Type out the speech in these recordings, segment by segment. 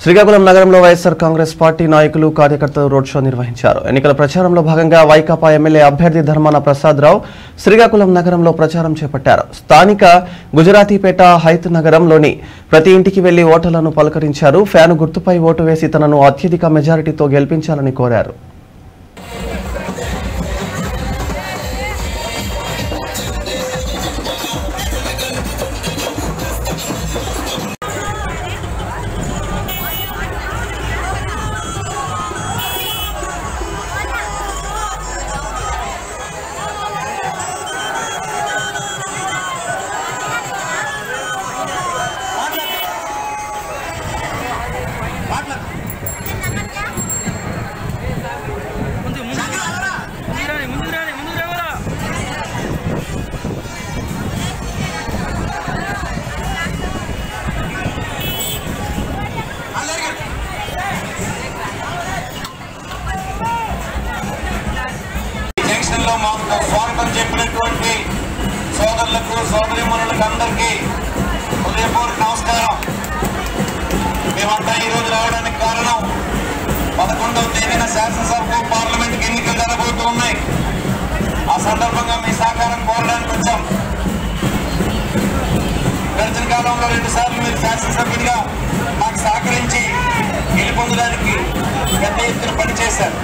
శ్రీకాకుళం నగరంలో వైఎస్ఆర్ కాంగ్రెస్ పార్టీ నాయకులు కార్యకర్తలు రోడ్ షో నిర్వహించారు. ఎన్నికల ప్రచారంలో భాగంగా YCP MLA అభ్యర్థి ధర్మాన ప్రసాదరావు శ్రీకాకుళం నగరంలో ప్రచారం చేపట్టారు. స్థానిక గుజరాతీపేట హైత్ నగరంలోని ప్రతి ఇంటికి వెళ్లి ఓటర్లను పలకరించారు. ఫ్యాను గుర్తుపై ఓటు వేసి తనను అత్యధిక మెజారిటీతో గెలిపించాలని కోరారు. స్వాగతం చెప్పినటువంటి సోదరులకు సోదరీమణులకు అందరికీ హృదయపూర్వక నమస్కారం. మేమంతా ఈరోజు రావడానికి కారణం 11వ తేదీన శాసనసభకు పార్లమెంట్కి ఎన్నికలు జరగబోతూ ఉన్నాయి. ఆ సందర్భంగా మీ సహకారం కోరడానికి వచ్చాం. గడిచిన కాలంలో 2 సార్లు మీరు శాసనసభ్యుడిగా మాకు సహకరించి గెలుపొందడానికి పెద్ద ఎత్తున పనిచేశారు.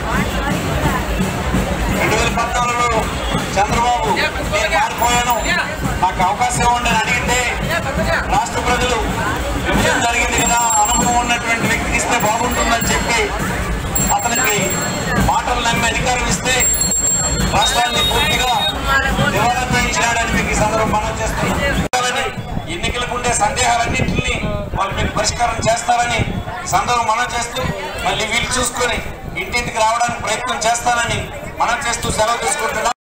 2014లో చంద్రబాబు నేను మారిపోయాను, నాకు అవకాశం ఇవ్వండి అని అడిగితే రాష్ట్ర ప్రజలు విభజన జరిగింది కదా, అనుభవం ఉన్నటువంటి వ్యక్తికి ఇస్తే బాగుంటుందని చెప్పి అతనికి మాటలు నమ్మి అధికారం ఇస్తే రాష్ట్రాన్ని పూర్తిగా దివాళా వేయించినాడని మీకు ఈ సందర్భం మనం చేస్తున్నాం. ఎన్నికలకు ఉండే సందేహాలన్నింటినీ వాళ్ళు మీకు పరిష్కారం చేస్తారని సందర్భం మనం చేస్తూ మళ్ళీ వీళ్ళు చూసుకొని ఇంటింటికి రావడానికి ప్రయత్నం చేస్తానని మనం చేస్తూ సెలవు తీసుకుంటున్నాం.